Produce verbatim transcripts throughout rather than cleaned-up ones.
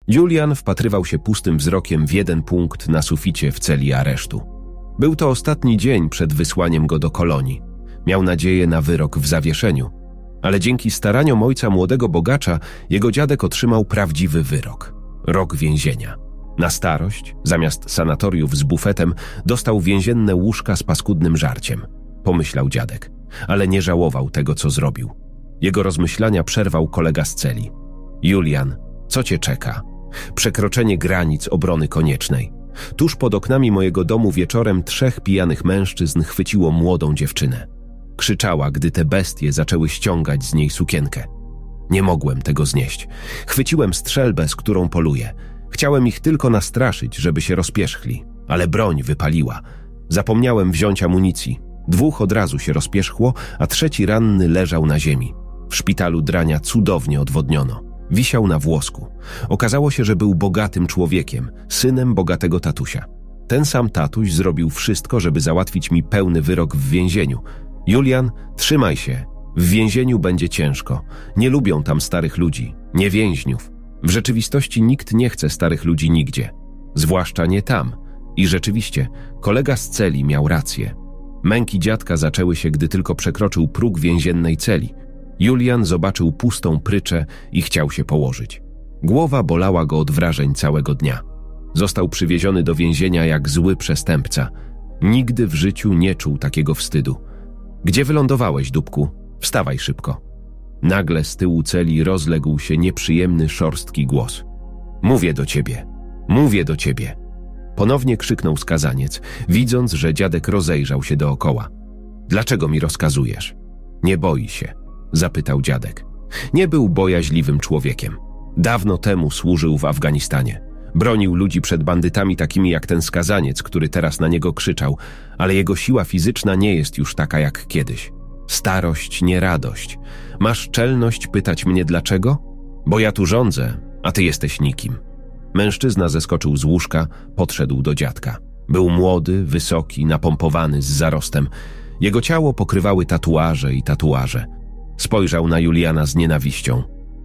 Julian wpatrywał się pustym wzrokiem w jeden punkt na suficie w celi aresztu. Był to ostatni dzień przed wysłaniem go do kolonii. Miał nadzieję na wyrok w zawieszeniu, ale dzięki staraniom ojca młodego bogacza jego dziadek otrzymał prawdziwy wyrok. Rok więzienia. Na starość, zamiast sanatoriów z bufetem, dostał więzienne łóżka z paskudnym żarciem. Pomyślał dziadek, ale nie żałował tego, co zrobił. Jego rozmyślania przerwał kolega z celi. Julian, co cię czeka? Przekroczenie granic obrony koniecznej. Tuż pod oknami mojego domu wieczorem trzech pijanych mężczyzn chwyciło młodą dziewczynę. Krzyczała, gdy te bestie zaczęły ściągać z niej sukienkę. Nie mogłem tego znieść. Chwyciłem strzelbę, z którą poluję. Chciałem ich tylko nastraszyć, żeby się rozpierzchli, ale broń wypaliła. Zapomniałem wziąć amunicji. Dwóch od razu się rozpierzchło, a trzeci ranny leżał na ziemi. W szpitalu Drania cudownie odwodniono. Wisiał na włosku. Okazało się, że był bogatym człowiekiem, synem bogatego tatusia. Ten sam tatuś zrobił wszystko, żeby załatwić mi pełny wyrok w więzieniu. Julian, trzymaj się. W więzieniu będzie ciężko. Nie lubią tam starych ludzi, nie więźniów. W rzeczywistości nikt nie chce starych ludzi nigdzie. Zwłaszcza nie tam. I rzeczywiście, kolega z celi miał rację. Męki dziadka zaczęły się, gdy tylko przekroczył próg więziennej celi. Julian zobaczył pustą pryczę i chciał się położyć. Głowa bolała go od wrażeń całego dnia. Został przywieziony do więzienia jak zły przestępca. Nigdy w życiu nie czuł takiego wstydu. Gdzie wylądowałeś, dupku? Wstawaj szybko. Nagle z tyłu celi rozległ się nieprzyjemny, szorstki głos. Mówię do ciebie, mówię do ciebie. Ponownie krzyknął skazaniec, widząc, że dziadek rozejrzał się dookoła. Dlaczego mi rozkazujesz? Nie boi się, zapytał dziadek. Nie był bojaźliwym człowiekiem. Dawno temu służył w Afganistanie. Bronił ludzi przed bandytami takimi jak ten skazaniec, który teraz na niego krzyczał, ale jego siła fizyczna nie jest już taka jak kiedyś. Starość, nie radość. Masz czelność pytać mnie dlaczego? Bo ja tu rządzę, a ty jesteś nikim. Mężczyzna zeskoczył z łóżka, podszedł do dziadka. Był młody, wysoki, napompowany, z zarostem. Jego ciało pokrywały tatuaże i tatuaże. Spojrzał na Juliana z nienawiścią.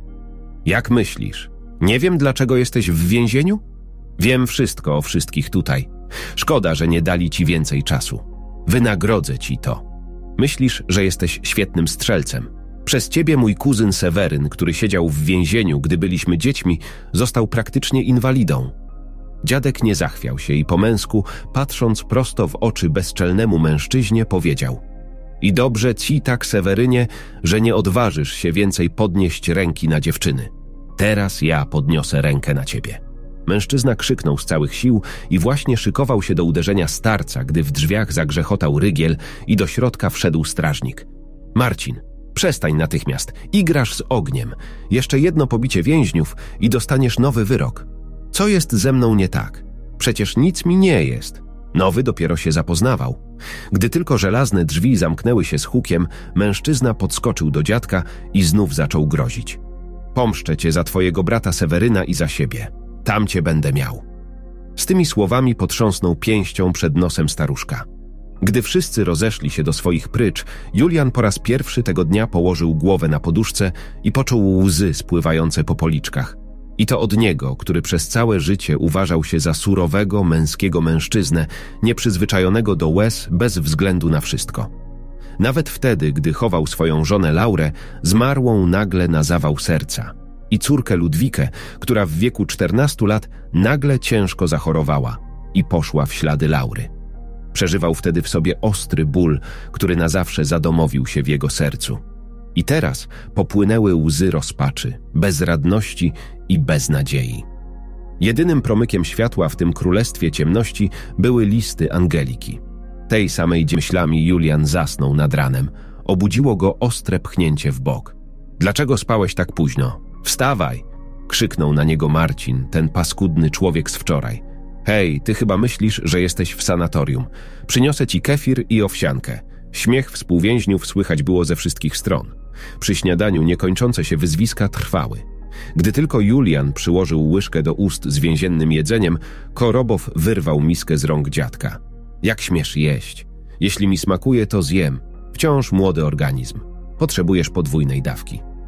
Jak myślisz? Nie wiem, dlaczego jesteś w więzieniu? Wiem wszystko o wszystkich tutaj. Szkoda, że nie dali ci więcej czasu. Wynagrodzę ci to. Myślisz, że jesteś świetnym strzelcem. Przez ciebie mój kuzyn Seweryn, który siedział w więzieniu, gdy byliśmy dziećmi, został praktycznie inwalidą. Dziadek nie zachwiał się i po męsku, patrząc prosto w oczy bezczelnemu mężczyźnie, powiedział: I dobrze ci tak, Sewerynie, że nie odważysz się więcej podnieść ręki na dziewczyny. Teraz ja podniosę rękę na ciebie. Mężczyzna krzyknął z całych sił i właśnie szykował się do uderzenia starca, gdy w drzwiach zagrzechotał rygiel i do środka wszedł strażnik. Marcin, przestań natychmiast. Igrasz z ogniem. Jeszcze jedno pobicie więźniów i dostaniesz nowy wyrok. Co jest ze mną nie tak? Przecież nic mi nie jest. Nowy dopiero się zapoznawał. Gdy tylko żelazne drzwi zamknęły się z hukiem, mężczyzna podskoczył do dziadka i znów zaczął grozić. Pomszczę cię za twojego brata Seweryna i za siebie. Tam cię będę miał. Z tymi słowami potrząsnął pięścią przed nosem staruszka. Gdy wszyscy rozeszli się do swoich prycz, Julian po raz pierwszy tego dnia położył głowę na poduszce i poczuł łzy spływające po policzkach. I to od niego, który przez całe życie uważał się za surowego, męskiego mężczyznę, nieprzyzwyczajonego do łez bez względu na wszystko. Nawet wtedy, gdy chował swoją żonę Laurę, zmarłą nagle na zawał serca. I córkę Ludwikę, która w wieku czternastu lat nagle ciężko zachorowała i poszła w ślady Laury. Przeżywał wtedy w sobie ostry ból, który na zawsze zadomowił się w jego sercu. I teraz popłynęły łzy rozpaczy, bezradności i beznadziei. Jedynym promykiem światła w tym królestwie ciemności były listy Angeliki. Tej samej myślami Julian zasnął nad ranem. Obudziło go ostre pchnięcie w bok. Dlaczego spałeś tak późno? Wstawaj! Krzyknął na niego Marcin, ten paskudny człowiek z wczoraj. Hej, ty chyba myślisz, że jesteś w sanatorium. Przyniosę ci kefir i owsiankę. Śmiech współwięźniów słychać było ze wszystkich stron. Przy śniadaniu niekończące się wyzwiska trwały. Gdy tylko Julian przyłożył łyżkę do ust z więziennym jedzeniem, Korobow wyrwał miskę z rąk dziadka. Jak śmiesz jeść? Jeśli mi smakuje, to zjem. Wciąż młody organizm. Potrzebujesz podwójnej dawki.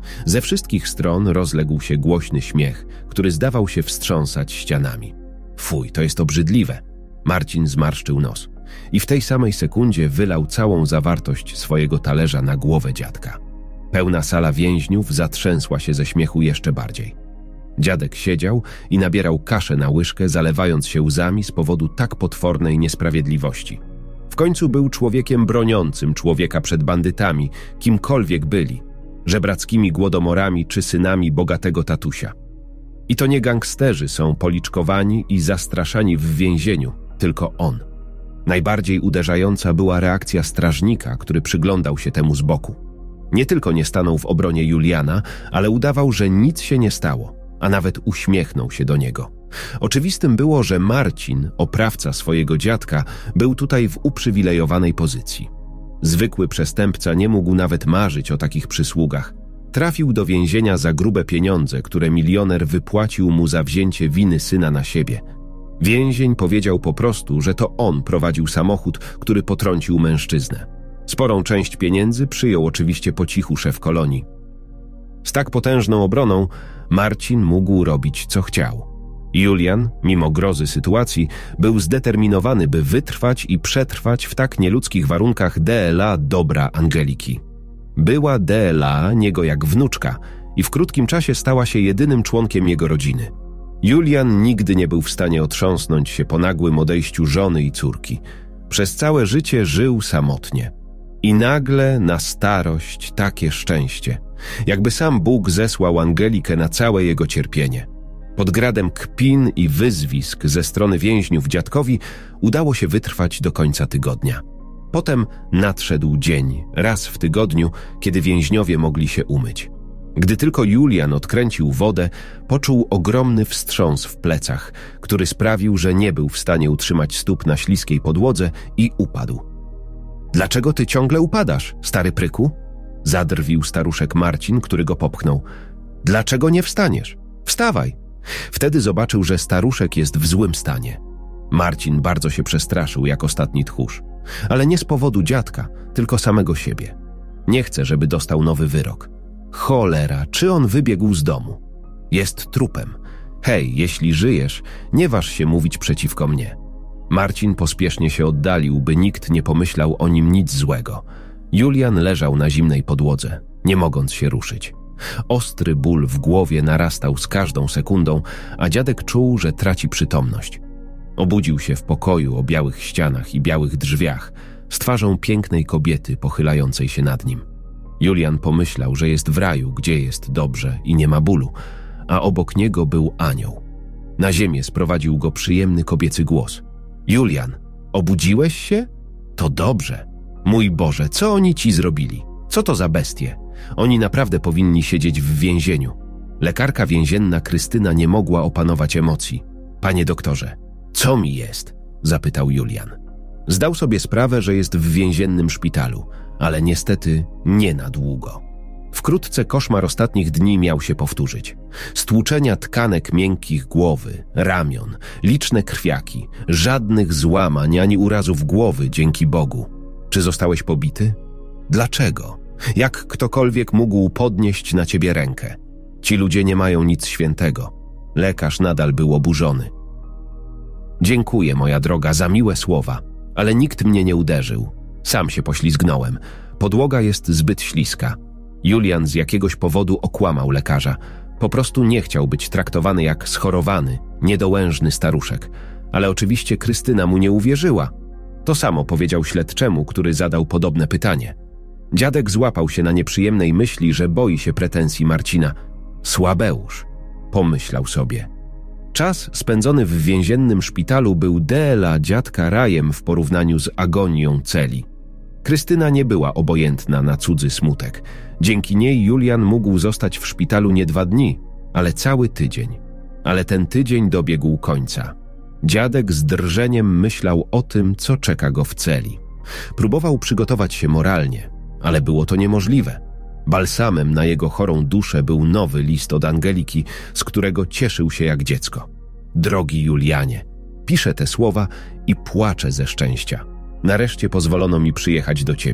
Ze wszystkich stron rozległ się głośny śmiech, który zdawał się wstrząsać ścianami. Fuj, to jest obrzydliwe. Marcin zmarszczył nos i w tej samej sekundzie wylał całą zawartość swojego talerza na głowę dziadka. Pełna sala więźniów zatrzęsła się ze śmiechu jeszcze bardziej. Dziadek siedział i nabierał kaszę na łyżkę, zalewając się łzami z powodu tak potwornej niesprawiedliwości. W końcu był człowiekiem broniącym człowieka przed bandytami, kimkolwiek byli, żebrackimi głodomorami czy synami bogatego tatusia. I to nie gangsterzy są policzkowani i zastraszani w więzieniu, tylko on. Najbardziej uderzająca była reakcja strażnika, który przyglądał się temu z boku. Nie tylko nie stanął w obronie Juliana, ale udawał, że nic się nie stało, a nawet uśmiechnął się do niego. Oczywistym było, że Marcin, oprawca swojego dziadka, był tutaj w uprzywilejowanej pozycji. Zwykły przestępca nie mógł nawet marzyć o takich przysługach. Trafił do więzienia za grube pieniądze, które milioner wypłacił mu za wzięcie winy syna na siebie. Więzień powiedział po prostu, że to on prowadził samochód, który potrącił mężczyznę. Sporą część pieniędzy przyjął oczywiście po cichu szef kolonii. Z tak potężną obroną Marcin mógł robić co chciał. Julian, mimo grozy sytuacji, był zdeterminowany, by wytrwać i przetrwać w tak nieludzkich warunkach D L A dobra Angeliki. Była D L A niego jak wnuczka i w krótkim czasie stała się jedynym członkiem jego rodziny. Julian nigdy nie był w stanie otrząsnąć się po nagłym odejściu żony i córki. Przez całe życie żył samotnie. I nagle na starość takie szczęście. Jakby sam Bóg zesłał Angelikę na całe jego cierpienie. Pod gradem kpin i wyzwisk ze strony więźniów dziadkowi udało się wytrwać do końca tygodnia. Potem nadszedł dzień, raz w tygodniu, kiedy więźniowie mogli się umyć. Gdy tylko Julian odkręcił wodę, poczuł ogromny wstrząs w plecach, który sprawił, że nie był w stanie utrzymać stóp na śliskiej podłodze i upadł. „Dlaczego ty ciągle upadasz, stary pryku?” zadrwił staruszek Marcin, który go popchnął. „Dlaczego nie wstaniesz? Wstawaj!” Wtedy zobaczył, że staruszek jest w złym stanie. Marcin bardzo się przestraszył jak ostatni tchórz. Ale nie z powodu dziadka, tylko samego siebie. Nie chce, żeby dostał nowy wyrok. Cholera, czy on wybiegł z domu? Jest trupem. Hej, jeśli żyjesz, nie waż się mówić przeciwko mnie. Marcin pospiesznie się oddalił, by nikt nie pomyślał o nim nic złego. Julian leżał na zimnej podłodze, nie mogąc się ruszyć. Ostry ból w głowie narastał z każdą sekundą, a dziadek czuł, że traci przytomność. Obudził się w pokoju o białych ścianach i białych drzwiach, z twarzą pięknej kobiety pochylającej się nad nim. Julian pomyślał, że jest w raju, gdzie jest dobrze i nie ma bólu, a obok niego był anioł. Na ziemię sprowadził go przyjemny kobiecy głos. „Julian, obudziłeś się? To dobrze. Mój Boże, co oni ci zrobili? Co to za bestie? Oni naprawdę powinni siedzieć w więzieniu.” Lekarka więzienna Krystyna nie mogła opanować emocji. „Panie doktorze, co mi jest?” zapytał Julian. Zdał sobie sprawę, że jest w więziennym szpitalu, ale niestety nie na długo. Wkrótce koszmar ostatnich dni miał się powtórzyć. Stłuczenia tkanek miękkich głowy, ramion, liczne krwiaki, żadnych złamań ani urazów głowy, dzięki Bogu. Czy zostałeś pobity? Dlaczego? Jak ktokolwiek mógł podnieść na ciebie rękę? Ci ludzie nie mają nic świętego. Lekarz nadal był oburzony. „Dziękuję, moja droga, za miłe słowa, ale nikt mnie nie uderzył. Sam się poślizgnąłem. Podłoga jest zbyt śliska.” Julian z jakiegoś powodu okłamał lekarza. Po prostu nie chciał być traktowany jak schorowany, niedołężny staruszek. Ale oczywiście Krystyna mu nie uwierzyła. To samo powiedział śledczemu, który zadał podobne pytanie. Dziadek złapał się na nieprzyjemnej myśli, że boi się pretensji Marcina. „Słabeusz”, pomyślał sobie. Czas spędzony w więziennym szpitalu był D L A dziadka rajem w porównaniu z agonią celi. Krystyna nie była obojętna na cudzy smutek. Dzięki niej Julian mógł zostać w szpitalu nie dwa dni, ale cały tydzień. Ale ten tydzień dobiegł końca. Dziadek z drżeniem myślał o tym, co czeka go w celi. Próbował przygotować się moralnie, ale było to niemożliwe. Balsamem na jego chorą duszę był nowy list od Angeliki, z którego cieszył się jak dziecko. „Drogi Julianie, piszę te słowa i płaczę ze szczęścia. Nareszcie pozwolono mi przyjechać do ciebie.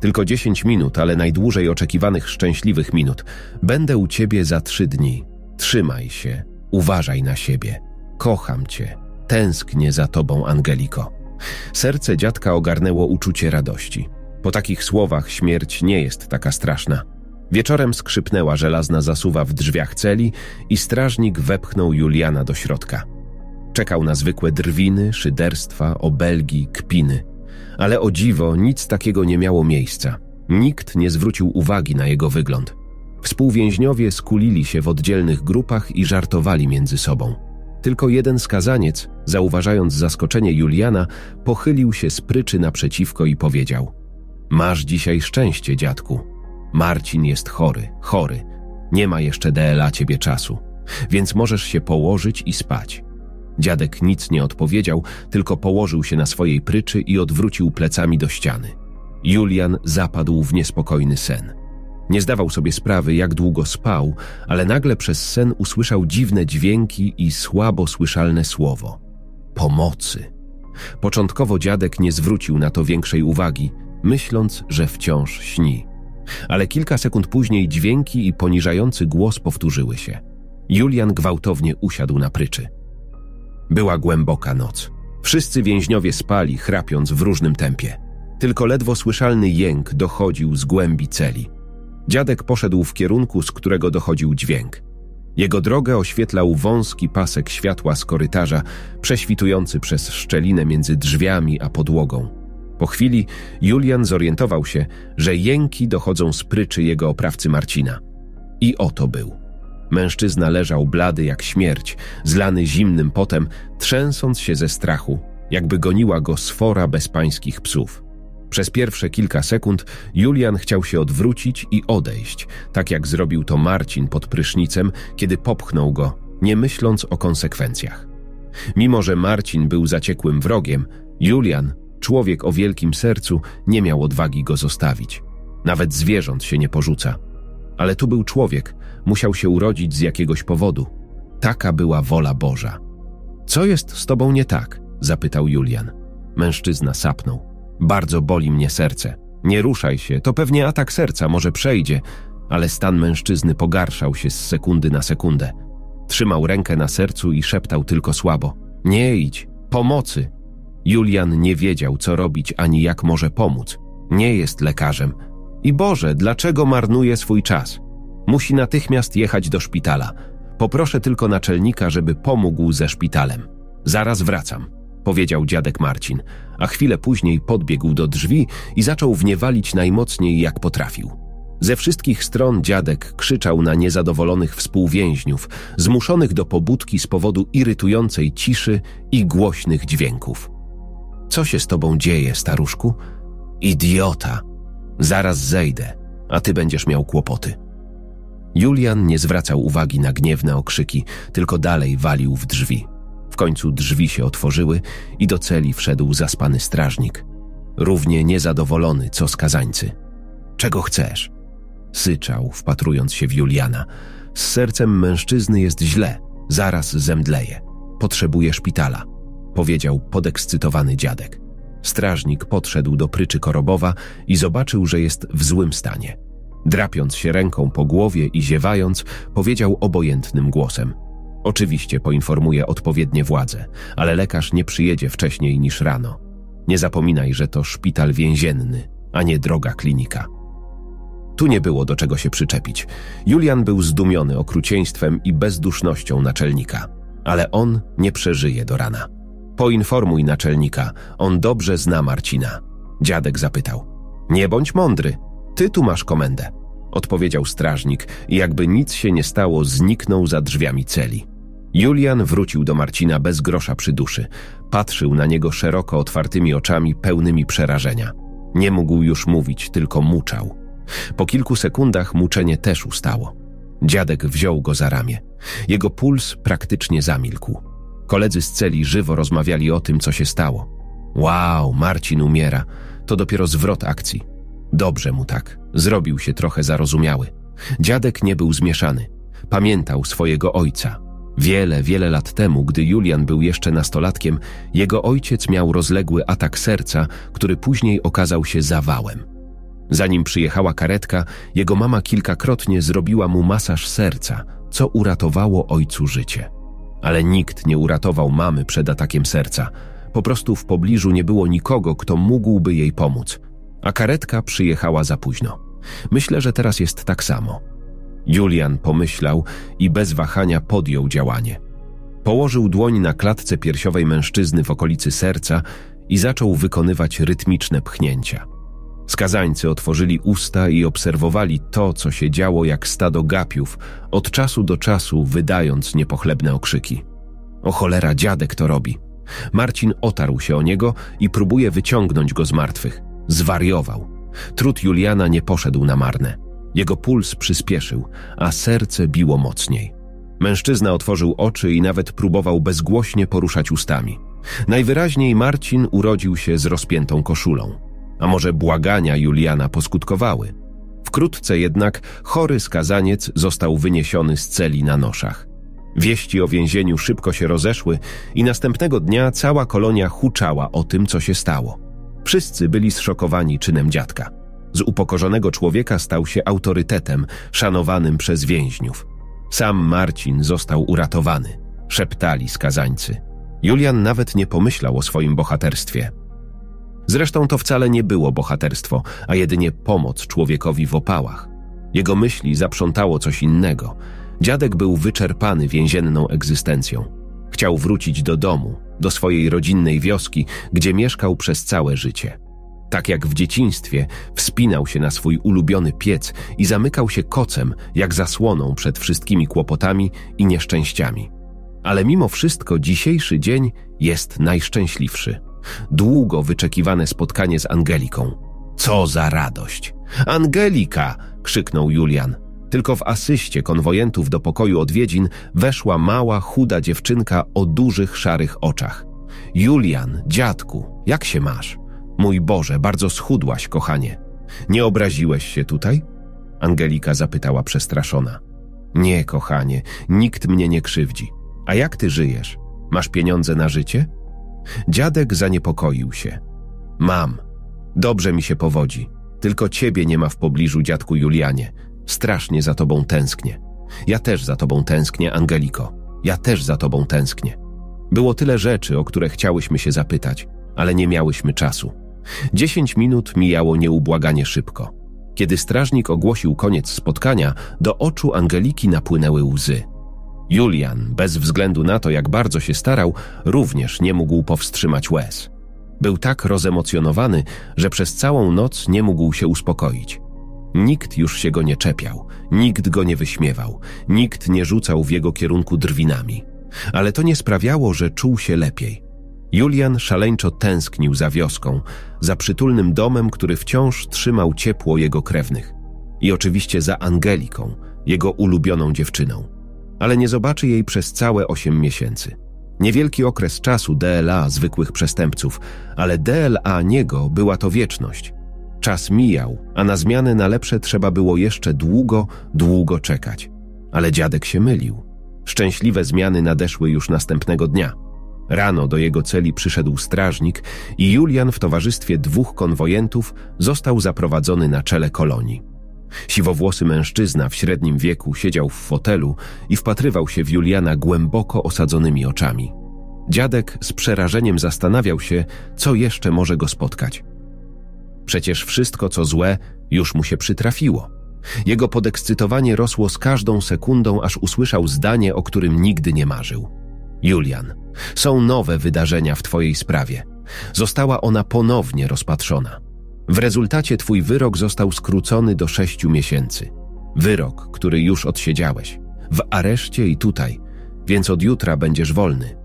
Tylko dziesięć minut, ale najdłużej oczekiwanych szczęśliwych minut. Będę u ciebie za trzy dni. Trzymaj się, uważaj na siebie. Kocham cię, tęsknię za tobą, Angeliko. Serce dziadka ogarnęło uczucie radości. Po takich słowach śmierć nie jest taka straszna. Wieczorem skrzypnęła żelazna zasuwa w drzwiach celi i strażnik wepchnął Juliana do środka. Czekał na zwykłe drwiny, szyderstwa, obelgi, kpiny. Ale o dziwo nic takiego nie miało miejsca. Nikt nie zwrócił uwagi na jego wygląd. Współwięźniowie skulili się w oddzielnych grupach i żartowali między sobą. Tylko jeden skazaniec, zauważając zaskoczenie Juliana, pochylił się z pryczy naprzeciwko i powiedział: Masz dzisiaj szczęście, dziadku. Marcin jest chory, chory. Nie ma jeszcze dla ciebie czasu, więc możesz się położyć i spać. Dziadek nic nie odpowiedział, tylko położył się na swojej pryczy i odwrócił plecami do ściany. Julian zapadł w niespokojny sen. Nie zdawał sobie sprawy, jak długo spał, ale nagle przez sen usłyszał dziwne dźwięki i słabo słyszalne słowo: pomocy. Początkowo dziadek nie zwrócił na to większej uwagi, myśląc, że wciąż śni. Ale kilka sekund później dźwięki i poniżający głos powtórzyły się. Julian gwałtownie usiadł na pryczy. Była głęboka noc. Wszyscy więźniowie spali, chrapiąc w różnym tempie. Tylko ledwo słyszalny jęk dochodził z głębi celi. Dziadek poszedł w kierunku, z którego dochodził dźwięk. Jego drogę oświetlał wąski pasek światła z korytarza, prześwitujący przez szczelinę między drzwiami a podłogą. Po chwili Julian zorientował się, że jęki dochodzą z pryczy jego oprawcy Marcina. I oto był. Mężczyzna leżał blady jak śmierć, zlany zimnym potem, trzęsąc się ze strachu, jakby goniła go sfora bezpańskich psów. Przez pierwsze kilka sekund Julian chciał się odwrócić i odejść, tak jak zrobił to Marcin pod prysznicem, kiedy popchnął go, nie myśląc o konsekwencjach. Mimo że Marcin był zaciekłym wrogiem, Julian, człowiek o wielkim sercu, nie miał odwagi go zostawić. Nawet zwierząt się nie porzuca. Ale tu był człowiek, musiał się urodzić z jakiegoś powodu. Taka była wola Boża. Co jest z tobą nie tak? Zapytał Julian. Mężczyzna sapnął. Bardzo boli mnie serce. Nie ruszaj się, to pewnie atak serca, może przejdzie. Ale stan mężczyzny pogarszał się z sekundy na sekundę. Trzymał rękę na sercu i szeptał tylko słabo: nie idź, pomocy. Julian nie wiedział, co robić ani jak może pomóc. Nie jest lekarzem. I Boże, dlaczego marnuje swój czas? Musi natychmiast jechać do szpitala. Poproszę tylko naczelnika, żeby pomógł ze szpitalem. Zaraz wracam, powiedział dziadek Marcin, a chwilę później podbiegł do drzwi i zaczął w nie walić najmocniej jak potrafił. Ze wszystkich stron dziadek krzyczał na niezadowolonych współwięźniów, zmuszonych do pobudki z powodu irytującej ciszy i głośnych dźwięków. Co się z tobą dzieje, staruszku? Idiota! Zaraz zejdę, a ty będziesz miał kłopoty. Julian nie zwracał uwagi na gniewne okrzyki, tylko dalej walił w drzwi. W końcu drzwi się otworzyły i do celi wszedł zaspany strażnik. Równie niezadowolony, co skazańcy. Czego chcesz? Syczał, wpatrując się w Juliana. Z sercem mężczyzny jest źle, zaraz zemdleje. Potrzebuje szpitala, powiedział podekscytowany dziadek. Strażnik podszedł do pryczy Korobowa i zobaczył, że jest w złym stanie. Drapiąc się ręką po głowie i ziewając, powiedział obojętnym głosem: oczywiście poinformuję odpowiednie władze, ale lekarz nie przyjedzie wcześniej niż rano. Nie zapominaj, że to szpital więzienny, a nie droga klinika. Tu nie było do czego się przyczepić. Julian był zdumiony okrucieństwem i bezdusznością naczelnika, ale on nie przeżyje do rana. Poinformuj naczelnika, on dobrze zna Marcina. Dziadek zapytał: nie bądź mądry, ty tu masz komendę, odpowiedział strażnik i jakby nic się nie stało, zniknął za drzwiami celi. Julian wrócił do Marcina bez grosza przy duszy. Patrzył na niego szeroko otwartymi oczami, pełnymi przerażenia. Nie mógł już mówić, tylko muczał. Po kilku sekundach muczenie też ustało. Dziadek wziął go za ramię. Jego puls praktycznie zamilkł. Koledzy z celi żywo rozmawiali o tym, co się stało. Wow, Marcin umiera. To dopiero zwrot akcji. Dobrze mu tak. Zrobił się trochę zarozumiały. Dziadek nie był zmieszany. Pamiętał swojego ojca. Wiele, wiele lat temu, gdy Julian był jeszcze nastolatkiem, jego ojciec miał rozległy atak serca, który później okazał się zawałem. Zanim przyjechała karetka, jego mama kilkakrotnie zrobiła mu masaż serca, co uratowało ojcu życie. Ale nikt nie uratował mamy przed atakiem serca. Po prostu w pobliżu nie było nikogo, kto mógłby jej pomóc. A karetka przyjechała za późno. Myślę, że teraz jest tak samo. Julian pomyślał i bez wahania podjął działanie. Położył dłoń na klatce piersiowej mężczyzny w okolicy serca i zaczął wykonywać rytmiczne pchnięcia. Skazańcy otworzyli usta i obserwowali to, co się działo jak stado gapiów, od czasu do czasu wydając niepochlebne okrzyki. O cholera, dziadek to robi. Marcin otarł się o niego i próbuje wyciągnąć go z martwych. Zwariował. Trud Juliana nie poszedł na marne. Jego puls przyspieszył, a serce biło mocniej. Mężczyzna otworzył oczy i nawet próbował bezgłośnie poruszać ustami. Najwyraźniej Marcin urodził się z rozpiętą koszulą. A może błagania Juliana poskutkowały? Wkrótce jednak chory skazaniec został wyniesiony z celi na noszach. Wieści o więzieniu szybko się rozeszły i następnego dnia cała kolonia huczała o tym, co się stało. Wszyscy byli zszokowani czynem dziadka. Z upokorzonego człowieka stał się autorytetem, szanowanym przez więźniów. Sam Marcin został uratowany, szeptali skazańcy. Julian nawet nie pomyślał o swoim bohaterstwie. Zresztą to wcale nie było bohaterstwo, a jedynie pomoc człowiekowi w opałach. Jego myśli zaprzątało coś innego. Dziadek był wyczerpany więzienną egzystencją. Chciał wrócić do domu, do swojej rodzinnej wioski, gdzie mieszkał przez całe życie. Tak jak w dzieciństwie, wspinał się na swój ulubiony piec i zamykał się kocem, jak zasłoną przed wszystkimi kłopotami i nieszczęściami. Ale mimo wszystko dzisiejszy dzień jest najszczęśliwszy. Długo wyczekiwane spotkanie z Angeliką. Co za radość! Angelika! Krzyknął Julian. Tylko w asyście konwojentów do pokoju odwiedzin weszła mała, chuda dziewczynka o dużych, szarych oczach. Julian, dziadku, jak się masz? Mój Boże, bardzo schudłaś, kochanie. Nie obraziłeś się tutaj? Angelika zapytała przestraszona. Nie, kochanie, nikt mnie nie krzywdzi. A jak ty żyjesz? Masz pieniądze na życie? Dziadek zaniepokoił się. Mam. Dobrze mi się powodzi. Tylko ciebie nie ma w pobliżu, dziadku Julianie. Strasznie za tobą tęsknię. Ja też za tobą tęsknię, Angeliko. Ja też za tobą tęsknię. Było tyle rzeczy, o które chciałyśmy się zapytać, ale nie miałyśmy czasu. Dziesięć minut mijało nieubłaganie szybko. Kiedy strażnik ogłosił koniec spotkania, do oczu Angeliki napłynęły łzy. Julian, bez względu na to, jak bardzo się starał, również nie mógł powstrzymać łez. Był tak rozemocjonowany, że przez całą noc nie mógł się uspokoić. Nikt już się go nie czepiał, nikt go nie wyśmiewał, nikt nie rzucał w jego kierunku drwinami. Ale to nie sprawiało, że czuł się lepiej. Julian szaleńczo tęsknił za wioską, za przytulnym domem, który wciąż trzymał ciepło jego krewnych. I oczywiście za Angeliką, jego ulubioną dziewczyną. Ale nie zobaczy jej przez całe osiem miesięcy. Niewielki okres czasu D L A zwykłych przestępców, ale D L A niego była to wieczność. Czas mijał, a na zmianę na lepsze trzeba było jeszcze długo, długo czekać. Ale dziadek się mylił. Szczęśliwe zmiany nadeszły już następnego dnia. Rano do jego celi przyszedł strażnik i Julian w towarzystwie dwóch konwojentów został zaprowadzony na czele kolonii. Siwowłosy mężczyzna w średnim wieku siedział w fotelu i wpatrywał się w Juliana głęboko osadzonymi oczami. Dziadek z przerażeniem zastanawiał się, co jeszcze może go spotkać. Przecież wszystko, co złe, już mu się przytrafiło. Jego podekscytowanie rosło z każdą sekundą, aż usłyszał zdanie, o którym nigdy nie marzył. Julian, są nowe wydarzenia w twojej sprawie. Została ona ponownie rozpatrzona. W rezultacie twój wyrok został skrócony do sześciu miesięcy. Wyrok, który już odsiedziałeś. W areszcie i tutaj, więc od jutra będziesz wolny.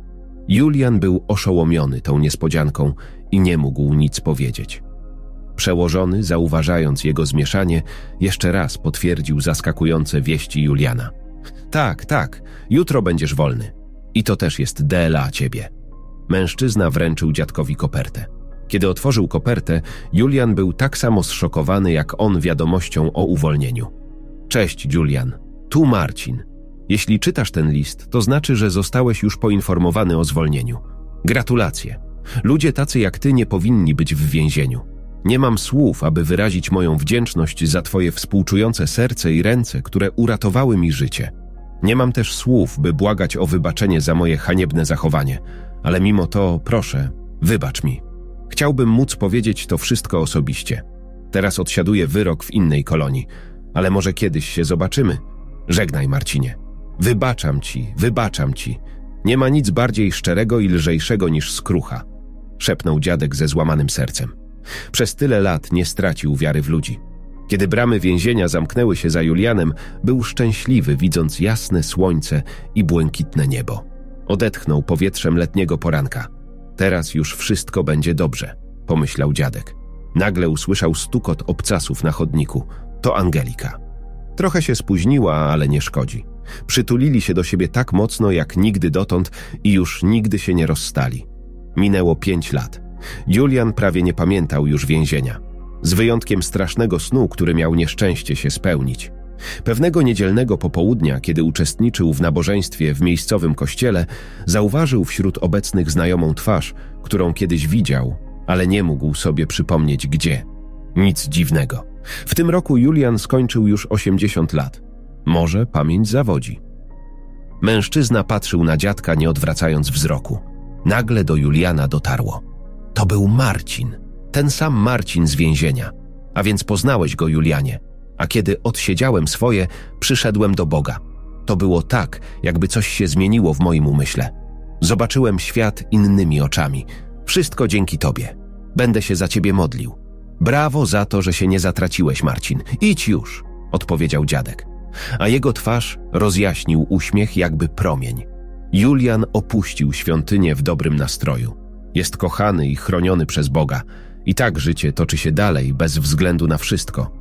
Julian był oszołomiony tą niespodzianką i nie mógł nic powiedzieć. Przełożony, zauważając jego zmieszanie, jeszcze raz potwierdził zaskakujące wieści Juliana. Tak, tak, jutro będziesz wolny. I to też jest D L A ciebie. Mężczyzna wręczył dziadkowi kopertę. Kiedy otworzył kopertę, Julian był tak samo zszokowany jak on wiadomością o uwolnieniu. Cześć, Julian. Tu Marcin. Jeśli czytasz ten list, to znaczy, że zostałeś już poinformowany o zwolnieniu. Gratulacje. Ludzie tacy jak ty nie powinni być w więzieniu. Nie mam słów, aby wyrazić moją wdzięczność za twoje współczujące serce i ręce, które uratowały mi życie. Nie mam też słów, by błagać o wybaczenie za moje haniebne zachowanie, ale mimo to, proszę, wybacz mi. Chciałbym móc powiedzieć to wszystko osobiście. Teraz odsiaduję wyrok w innej kolonii, ale może kiedyś się zobaczymy. Żegnaj, Marcinie. Wybaczam ci, wybaczam ci. Nie ma nic bardziej szczerego i lżejszego niż skrucha, szepnął dziadek ze złamanym sercem. Przez tyle lat nie stracił wiary w ludzi. Kiedy bramy więzienia zamknęły się za Julianem, był szczęśliwy, widząc jasne słońce i błękitne niebo. Odetchnął powietrzem letniego poranka. Teraz już wszystko będzie dobrze, pomyślał dziadek. Nagle usłyszał stukot obcasów na chodniku. To Angelika. Trochę się spóźniła, ale nie szkodzi. Przytulili się do siebie tak mocno jak nigdy dotąd i już nigdy się nie rozstali. Minęło pięć lat. Julian prawie nie pamiętał już więzienia. Z wyjątkiem strasznego snu, który miał nieszczęście się spełnić. Pewnego niedzielnego popołudnia, kiedy uczestniczył w nabożeństwie w miejscowym kościele, zauważył wśród obecnych znajomą twarz, którą kiedyś widział, ale nie mógł sobie przypomnieć gdzie. Nic dziwnego. W tym roku Julian skończył już osiemdziesiąt lat. Może pamięć zawodzi. Mężczyzna patrzył na dziadka, nie odwracając wzroku. Nagle do Juliana dotarło. To był Marcin. Ten sam Marcin z więzienia. A więc poznałeś go, Julianie. A kiedy odsiedziałem swoje, przyszedłem do Boga. To było tak, jakby coś się zmieniło w moim umyśle. Zobaczyłem świat innymi oczami. Wszystko dzięki tobie. Będę się za ciebie modlił. Brawo za to, że się nie zatraciłeś, Marcin. Idź już, odpowiedział dziadek. A jego twarz rozjaśnił uśmiech jakby promień. Julian opuścił świątynię w dobrym nastroju. Jest kochany i chroniony przez Boga. I tak życie toczy się dalej bez względu na wszystko.